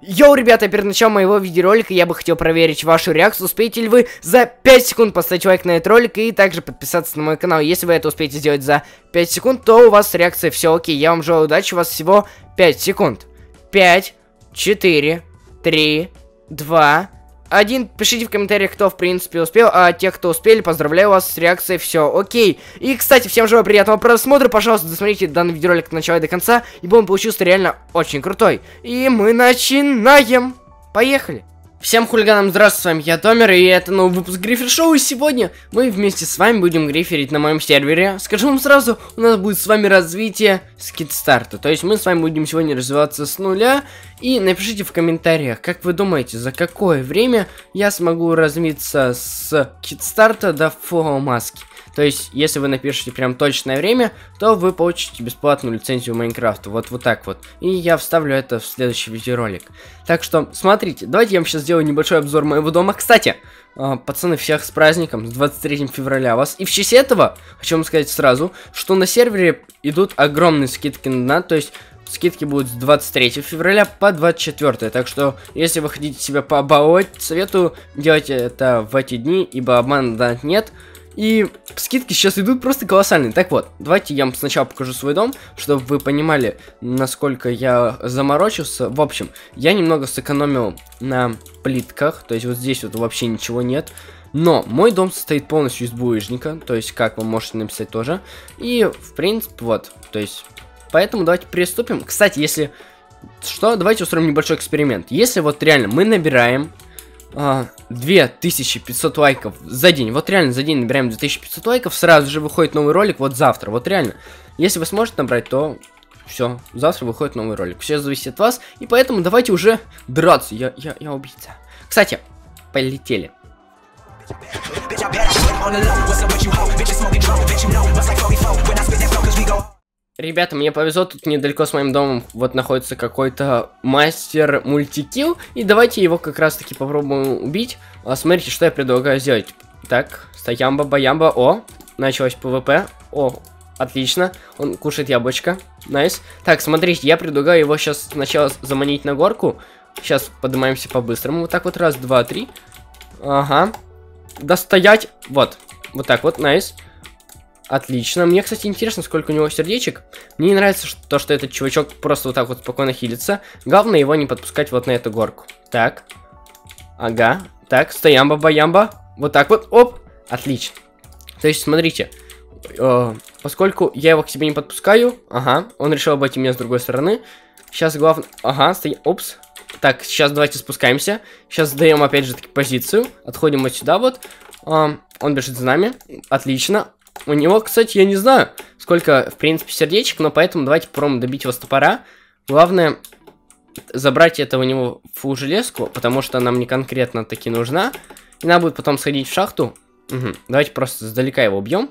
Йоу, ребята, перед началом моего видеоролика я бы хотел проверить вашу реакцию. Успеете ли вы за 5 секунд поставить лайк на этот ролик и также подписаться на мой канал. Если вы это успеете сделать за 5 секунд, то у вас реакция все окей. Я вам желаю удачи, у вас всего 5 секунд. 5, 4, 3, 2, 1. Пишите в комментариях, кто в принципе успел, а те, кто успели, поздравляю вас с реакцией, все окей. И, кстати, всем желаю приятного просмотра, пожалуйста, досмотрите данный видеоролик от начала и до конца, ибо он получился реально очень крутой. И мы начинаем. Поехали. Всем хулиганам здравствуйте, с вами я, Томер, и это новый выпуск Грифер Шоу, и сегодня мы вместе с вами будем гриферить на моем сервере. Скажу вам сразу, у нас будет с вами развитие с кидстарта, то есть мы с вами будем сегодня развиваться с нуля, и напишите в комментариях, как вы думаете, за какое время я смогу развиться с кидстарта до фулл маски. То есть, если вы напишите прям точное время, то вы получите бесплатную лицензию Майнкрафта. Вот так вот. И я вставлю это в следующий видеоролик. Так что, смотрите, давайте я вам сейчас сделаю небольшой обзор моего дома. Кстати, пацаны, всех с праздником, с 23 февраля вас. И в честь этого, хочу вам сказать сразу, что на сервере идут огромные скидки на донат. То есть, скидки будут с 23 февраля по 24. Так что, если вы хотите себя побаловать, советую делать это в эти дни, ибо обмана донат нет. И скидки сейчас идут просто колоссальные. Так вот, давайте я вам сначала покажу свой дом, чтобы вы понимали, насколько я заморочился. В общем, я немного сэкономил на плитках, то есть вот здесь вот вообще ничего нет. Но мой дом состоит полностью из булыжника, то есть как вы можете написать тоже. И в принципе вот, то есть, поэтому давайте приступим. Кстати, если что, давайте устроим небольшой эксперимент. Если вот реально мы набираем 2500 лайков за день. Вот реально за день набираем 2500 лайков, сразу же выходит новый ролик, вот завтра. Вот реально. Если вы сможете набрать, то все, завтра выходит новый ролик. Все зависит от вас, и поэтому давайте уже драться. Я убийца. Кстати, полетели. Ребята, мне повезло, тут недалеко с моим домом вот находится какой-то мастер мультикилл. И давайте его как раз таки попробуем убить. Смотрите, что я предлагаю сделать. Так, стоямба-баямба. О, началось ПВП. О, отлично. Он кушает яблочко. Найс. Так, смотрите, я предлагаю его сейчас сначала заманить на горку. Сейчас поднимаемся по-быстрому. Вот так вот, раз, два, три. Ага. Достоять. Вот. Вот так вот, найс. Отлично. Мне, кстати, интересно, сколько у него сердечек. Мне не нравится то, что этот чувачок просто вот так вот спокойно хилится. Главное его не подпускать вот на эту горку. Так. Ага. Так, стоямба-баямба. Вот так вот. Оп. Отлично. То есть, смотрите. Поскольку я его к себе не подпускаю. Ага. Он решил обойти меня с другой стороны. Сейчас главное... Ага, стоим. Опс. Так, сейчас давайте спускаемся. Сейчас сдаем опять же таки позицию. Отходим вот сюда вот. Он бежит за нами. Отлично. У него, кстати, я не знаю, сколько, в принципе, сердечек, но поэтому давайте попробуем добить его с топора. Главное, забрать это у него фул железку, потому что нам не конкретно таки нужна. И надо будет потом сходить в шахту. Угу. Давайте просто сдалека его убьем.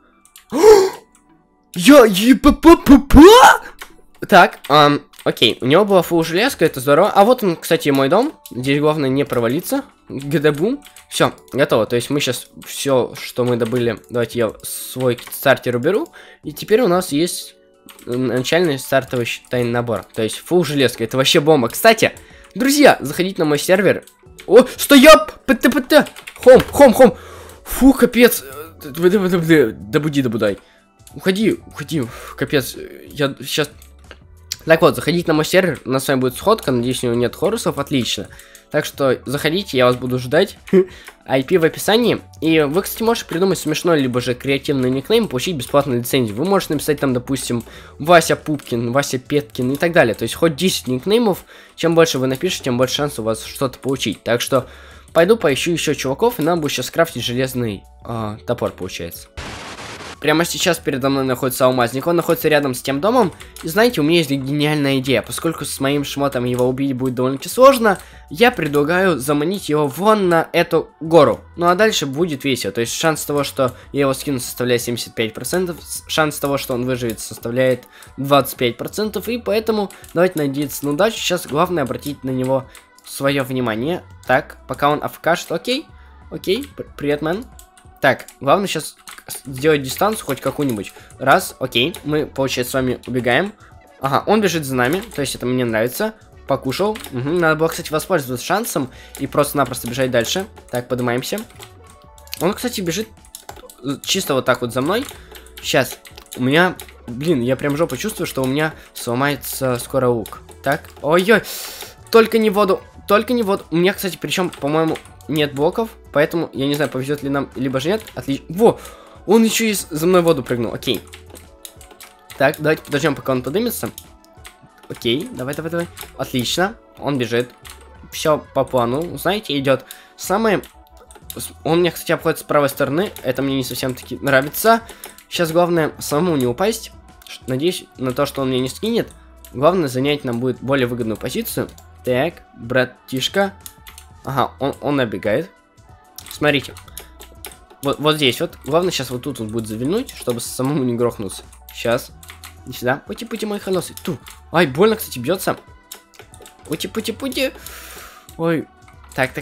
Так, окей, у него была фул железка, это здорово. А вот он, кстати, мой дом. Здесь главное не провалиться. Гдабум. Все, готово. То есть мы сейчас все, что мы добыли, давайте я свой стартер уберу. И теперь у нас есть начальный стартовый тайный набор. То есть фул железка. Это вообще бомба. Кстати, друзья, заходите на мой сервер. О, стояп! ПТ-ПТ! Хом! Фу, капец. Добудай. Уходи, капец. Я сейчас... Так вот, заходите на мой сервер, у нас с вами будет сходка, надеюсь, у него нет хорусов, отлично. Так что заходите, я вас буду ждать. IP в описании. И вы, кстати, можете придумать смешной, либо же креативный никнейм, получить бесплатную лицензию. Вы можете написать там, допустим, Вася Пупкин, Вася Петкин и так далее. То есть хоть 10 никнеймов, чем больше вы напишете, тем больше шансов у вас что-то получить. Так что пойду поищу еще чуваков, и нам будет сейчас крафтить железный топор, получается. Прямо сейчас передо мной находится алмазник, он находится рядом с тем домом. И знаете, у меня есть гениальная идея. Поскольку с моим шмотом его убить будет довольно-таки сложно, я предлагаю заманить его вон на эту гору. Ну а дальше будет весело. То есть шанс того, что я его скину, составляет 75%. Шанс того, что он выживет, составляет 25%. И поэтому давайте надеяться на удачу. Сейчас главное обратить на него свое внимание. Так, пока он АФКшит. Окей, привет, мэн. Так, главное сейчас сделать дистанцию хоть какую-нибудь. Раз, окей, мы, получается, с вами убегаем. Ага, он бежит за нами, то есть это мне нравится. покушал. Угу. Надо было, кстати, воспользоваться шансом и просто-напросто бежать дальше. Так, поднимаемся. Он, кстати, бежит чисто вот так вот за мной. Сейчас. У меня... Блин, я прям жопу чувствую, что у меня сломается скоро лук. Так. Ой-ой. Только не в воду. Только не в воду. У меня, кстати, причем, по-моему, нет блоков. Поэтому, я не знаю, повезет ли нам, либо же нет. Отлично. Во! Он еще и за мной в воду прыгнул. Окей. Так, давайте подождем, пока он поднимется. Окей, давай. Отлично. Он бежит. Все по плану. Знаете, идет. Самое... Он меня, кстати, обходит с правой стороны. Это мне не совсем таки нравится. Сейчас главное самому не упасть. Надеюсь на то, что он меня не скинет. Главное занять нам будет более выгодную позицию. Так, братишка. Ага, он набегает. Смотрите. Вот здесь вот. Главное сейчас вот тут он будет завильнуть, чтобы самому не грохнуться. Сейчас. Иди сюда. Пути, мои холосы. Ту. Ай, больно, кстати, бьется. Пути. Ой. Так.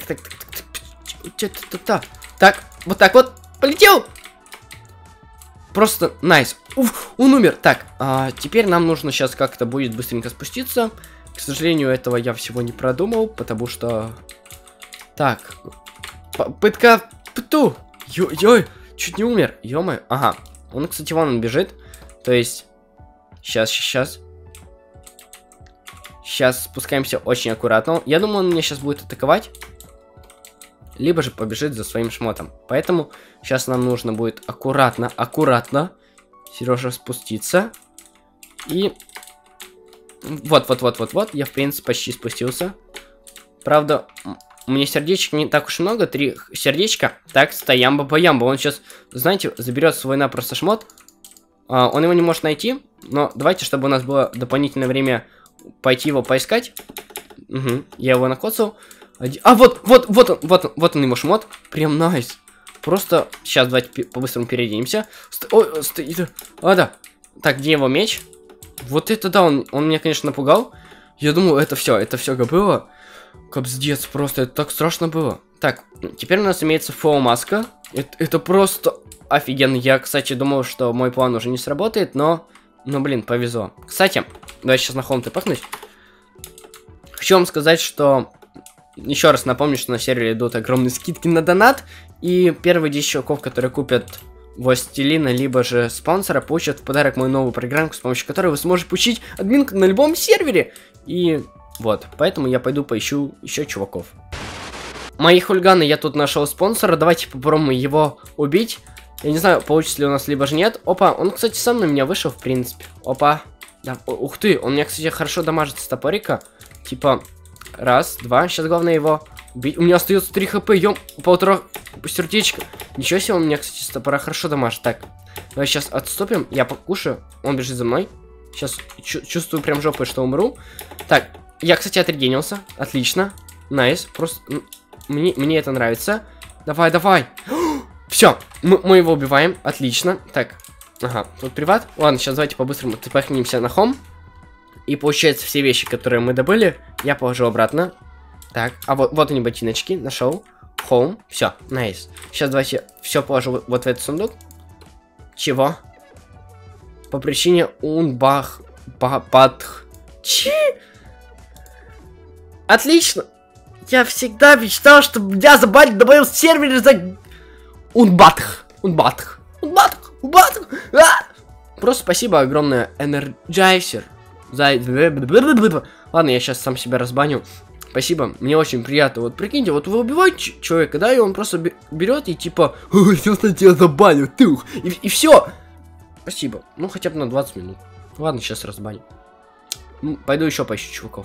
Так, вот так вот. Полетел. Просто найс. Уф, он умер. Так, теперь нам нужно сейчас как-то будет быстренько спуститься. К сожалению, этого я всего не продумал, потому что... Так. Попытка... Пту. Ой, чуть не умер. Ё-моё. Ага. Он, кстати, вон он бежит. То есть... Сейчас. Сейчас спускаемся очень аккуратно. Я думаю, он меня сейчас будет атаковать. Либо же побежит за своим шмотом. Поэтому сейчас нам нужно будет аккуратно, Сережа, спуститься. И... Вот. Я, в принципе, почти спустился. Правда, у меня сердечек не так уж много. 3 сердечка. Так, стоямба-боямба. Он сейчас, знаете, заберет свой напросто шмот. Он его не может найти. Но давайте, чтобы у нас было дополнительное время пойти его поискать. Угу, я его накоцал. Вот он его шмот. Прям найс. Просто сейчас давайте по-быстрому переоденемся. Ой, стоит. Да. Так, где его меч? Вот это да, он меня, конечно, напугал. Я думаю, это все было. Капздец, просто это так страшно было. Так, теперь у нас имеется фоу-маска. Это просто офигенно. Я, кстати, думал, что мой план уже не сработает, но блин, повезло. Кстати, давай сейчас на хоум тпахнусь. Хочу вам сказать, что... Еще раз напомню, что на сервере идут огромные скидки на донат. И первые 10 чуваков, которые купят Властелина, либо же спонсора, получат в подарок мою новую программку, с помощью которой вы сможете получить админку на любом сервере. И вот, поэтому я пойду поищу еще чуваков. Мои хулиганы, я тут нашел спонсора. Давайте попробуем его убить. Я не знаю, получится ли у нас, либо же нет. Опа, он, кстати, сам на меня вышел, в принципе. Опа. Да. Ух ты, он меня, кстати, хорошо дамажит с топорика. Типа... Раз, два. Сейчас главное его убить. У меня остается 3 хп. Полтора сердечка. Ничего себе, он меня, кстати, с топора хорошо дамажит. Так, давай сейчас отступим. Я покушаю. Он бежит за мной. Сейчас чувствую прям жопой, что умру. Так, я, кстати, отрегенился. Отлично. Найс. Просто мне это нравится. Давай. Все, мы его убиваем. Отлично. Так, ага, тут приват. Ладно, сейчас давайте по-быстрому тпахнемся на хом. И получается, все вещи, которые мы добыли, я положу обратно. Так, а вот они, ботиночки, нашел. Home, все, найс. Сейчас давайте все положу вот в этот сундук. Чего? По причине Отлично! Я всегда мечтал, чтобы меня забанили на моем сервере за... Унбатх. Просто спасибо огромное, Energizer. Ладно, я сейчас сам себя разбаню. Спасибо, мне очень приятно. Вот прикиньте, вот вы убиваете человека, да, и он просто берет и типа, сейчас я тебя забаню, тух, и все. Спасибо. Ну, хотя бы на 20 минут. Ладно, сейчас разбаню. Пойду еще поищу чуваков.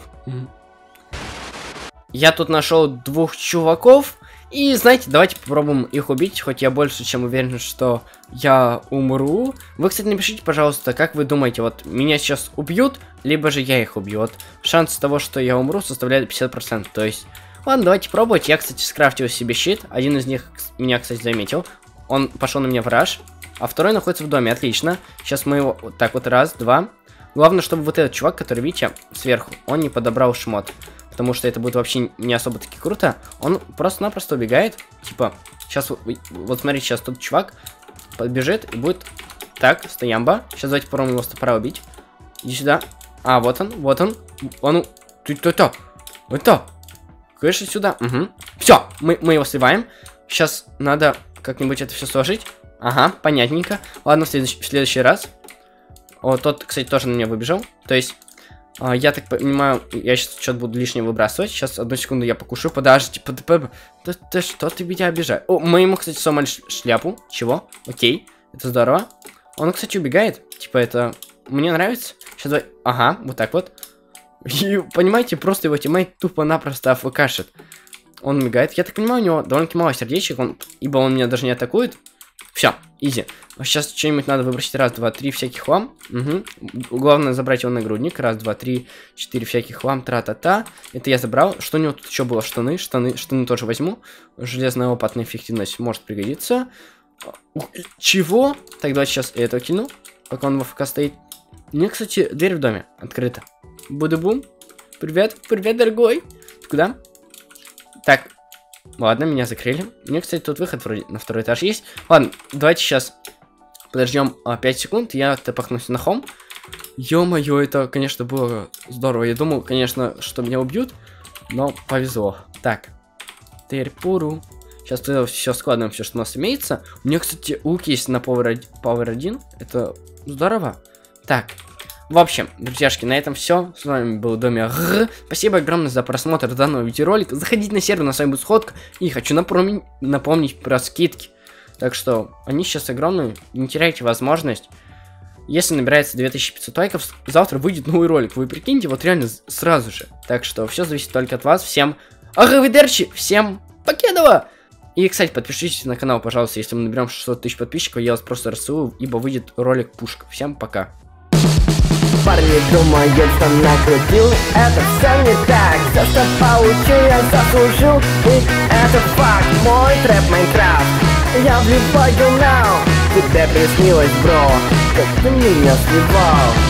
Я тут нашел 2 чуваков. И, знаете, давайте попробуем их убить, хоть я больше чем уверен, что я умру. Вы, кстати, напишите, пожалуйста, как вы думаете, вот меня сейчас убьют, либо же я их убью. Вот шанс того, что я умру, составляет 50%. То есть, ладно, давайте пробовать. Я, кстати, скрафтил себе щит. Один из них меня, кстати, заметил. Он пошел на меня в раш, а второй находится в доме. Отлично. Сейчас мы его вот так вот, раз, два. Главное, чтобы вот этот чувак, который, видите, сверху, он не подобрал шмот. Потому что это будет вообще не особо таки круто. Он просто-напросто убегает. Типа, сейчас, вот смотрите, сейчас тот чувак подбежит и будет... Так, стоямба. Сейчас давайте попробуем его с топора убить. Иди сюда. А, вот он. Это. Конечно, сюда. Угу. Все, мы его сливаем. Сейчас надо как-нибудь это все сложить. Ага, понятненько. Ладно, в следующий раз. О, тот, кстати, тоже на меня выбежал. То есть, я так понимаю, я сейчас что-то буду лишнее выбрасывать. Сейчас, одну секунду, я покушу. Подожди, ты что, ты меня обижаешь? О, мы ему, кстати, сломали шляпу. Чего? Окей, это здорово. Он, кстати, убегает. Типа, это мне нравится. Сейчас давай. Ага, вот так вот. И, понимаете, просто его тиммейт тупо-напросто АФКшит. Он мигает. Я так понимаю, у него довольно-таки мало сердечек, ибо он меня даже не атакует. Все, изи. Сейчас что-нибудь надо выбросить. Раз, два, три, всяких хлам. Угу. Главное забрать его нагрудник. Раз, два, три, 4 всяких хлам. Тра-та-та. Это я забрал. Что у него тут еще было? Штаны. Штаны тоже возьму. Железная опытная эффективность может пригодиться. Чего? Так, давайте сейчас этого кину, пока он в АФК стоит. У меня, кстати, дверь в доме открыта. Буду-бум. Привет, дорогой. Ты куда? Так, ладно, меня закрыли. У меня, кстати, тут выход вроде на второй этаж есть. Ладно, давайте сейчас подождем 5 секунд. Я топахнусь на хом. Ё-моё, это, конечно, было здорово. Я думал, конечно, что меня убьют, но повезло. Так, терпуру. Сейчас все складываем, все, что у нас имеется. У меня, кстати, лук есть на Power 1. Это здорово. Так. В общем, друзьяшки, на этом все. С вами был Доми Р. Спасибо огромное за просмотр данного видеоролика. Заходите на сервер, на с вами будет сходка. И хочу напомнить про скидки. Так что, они сейчас огромные. Не теряйте возможность. Если набирается 2500 лайков, завтра выйдет новый ролик. Вы прикиньте, вот реально сразу же. Так что, все зависит только от вас. Всем аривидерчи, всем покедова! И, кстати, подпишитесь на канал, пожалуйста. Если мы наберем 600 тысяч подписчиков, я вас просто рассылаю, ибо выйдет ролик пушка. Всем пока. Парни думают, что накрутил. Это все не так. Все, что получил, я заслужил. И это факт, мой трэп Майнкрафт. Я влипаю now. Тебе приснилось, бро, как ты меня сливал.